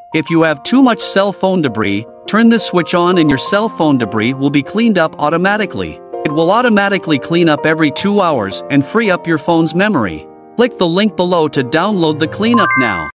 If you have too much cell phone debris, turn this switch on and your cell phone debris will be cleaned up automatically. It will automatically clean up every 2 hours and free up your phone's memory. Click the link below to download the cleanup now.